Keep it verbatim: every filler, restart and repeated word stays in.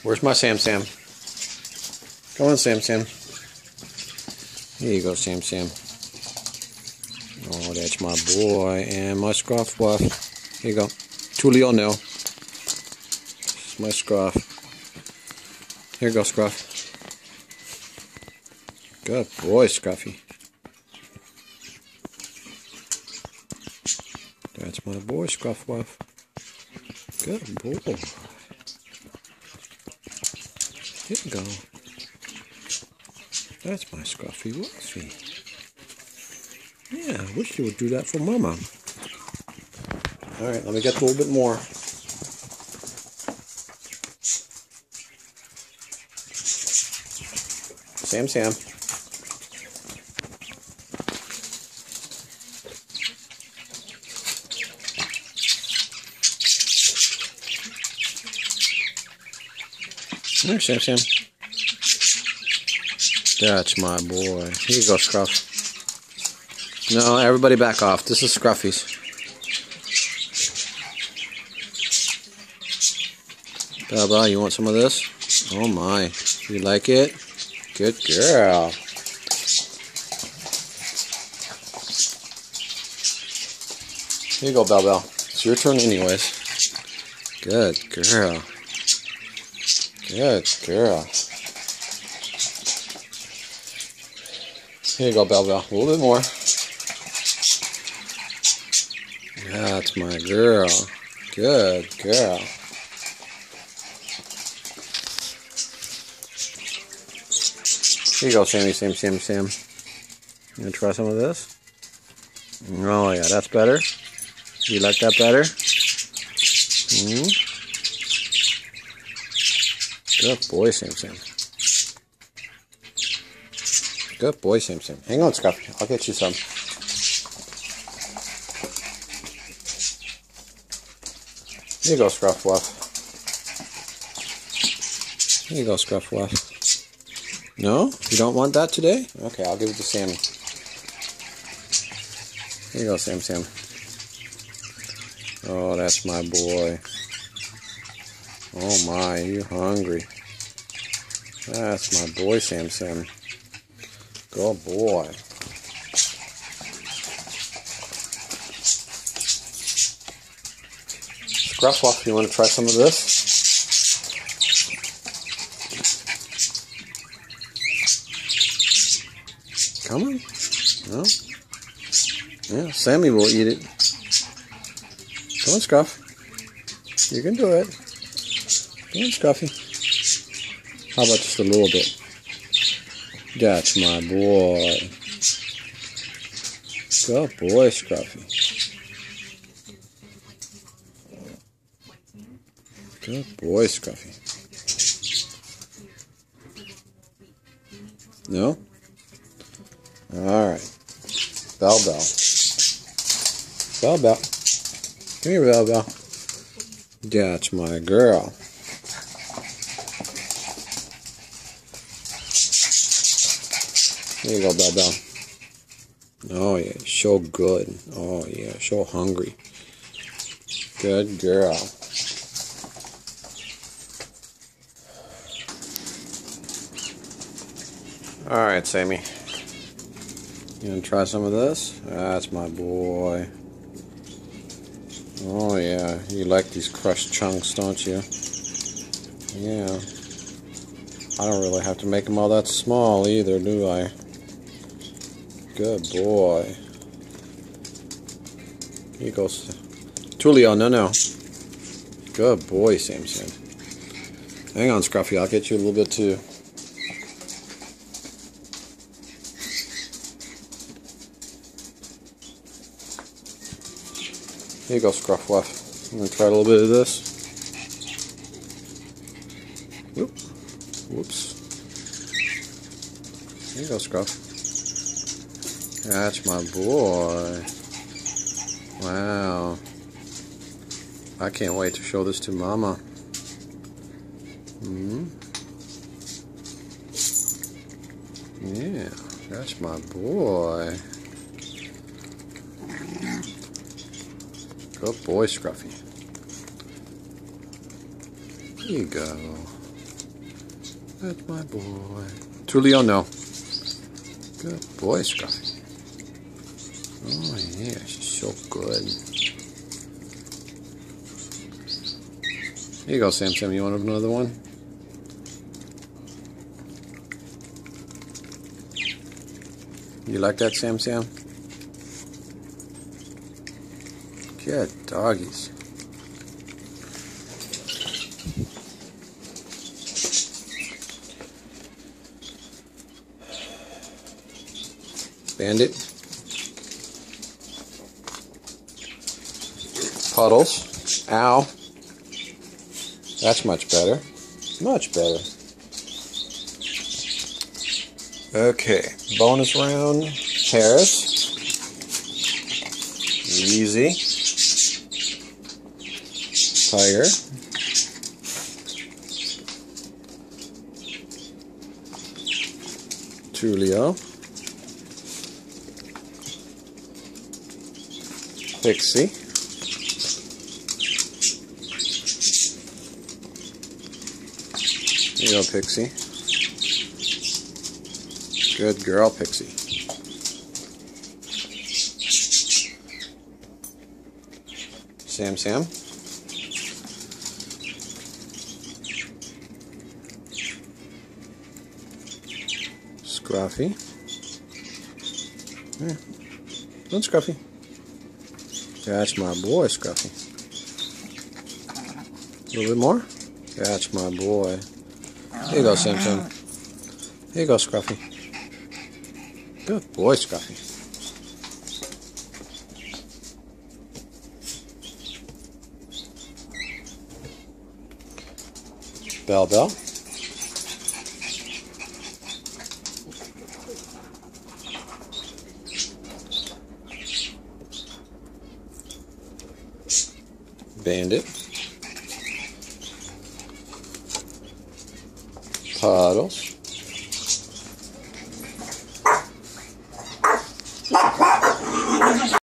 Where's my Sam Sam? Come on, Sam Sam. Here you go, Sam Sam. Oh, that's my boy. And my Scruff Wuff. Here you go. Tulio no. This is my Scruff. Here you go, Scruff. Good boy, Scruffy. That's my boy, Scruff Wuff. Good boy. Here you go. That's my Scruffy Wuffy. Yeah, I wish you would do that for Mama. Alright, let me get a little bit more. Sam Sam. There, Sam Sam. That's my boy. Here you go, Scruff. No, everybody back off. This is Scruffy's. Baba, you want some of this? Oh my. You like it? Good girl. Here you go, Bell Bell. It's your turn anyways. Good girl. Good girl. Here you go, Bell Bell. A little bit more. That's my girl. Good girl. Here you go, Sammy, Sam, Sam, Sam. You gonna try some of this? Oh yeah, that's better. You like that better? Mm-hmm. Good boy, Sam Sam. Good boy, Sam Sam. Hang on, Scruffy. I'll get you some. Here you go, Scruff Wuff. Here you go, Scruff Wuff. No? You don't want that today? Okay, I'll give it to Sammy. Here you go, Sam Sam. Oh, that's my boy. Oh my, you hungry. That's my boy, Sam Sam. Good boy. Scruff Wuff, you want to try some of this? Come on. No? Yeah, Sammy will eat it. Come on, Scruff. You can do it. Come on, Scruffy. How about just a little bit? That's my boy. Good boy, Scruffy. Good boy, Scruffy. No? Alright. Bell Bell. Bell Bell. Come here, Bell Bell. That's my girl. Here you go, Bell Bell. Oh yeah, so good. Oh yeah, so hungry. Good girl. Alright, Sammy. You gonna try some of this? That's my boy. Oh yeah, you like these crushed chunks, don't you? Yeah. I don't really have to make them all that small either, do I? Good boy. Here goes Tulio, no, no. Good boy, Sam Sam. Hang on, Scruffy, I'll get you a little bit too. Here you go, Scruff Wuff. I'm going to try a little bit of this. Whoop. Whoops. Here you go, Scruff. That's my boy. Wow. I can't wait to show this to Mama. Hmm. Yeah, that's my boy. Good boy, Scruffy. Here you go. That's my boy. Tulio, no. Good boy, Scruffy. Oh, yeah, she's so good. Here you go, Sam Sam. You want another one? You like that, Sam Sam? Good doggies. Bandit. Puddles. Ow. That's much better. Much better. Okay. Bonus round. Harris. Easy. Tiger. Tulio. Pixie. Here you go, Pixie. Good girl, Pixie. Sam Sam. Scruffy. Yeah. Don't Scruffy. That's my boy, Scruffy. A little bit more? That's my boy. Here you go, Sam Sam. Here you go, Scruffy. Good boy, Scruffy. Bell Bell. Bandit. Puddles.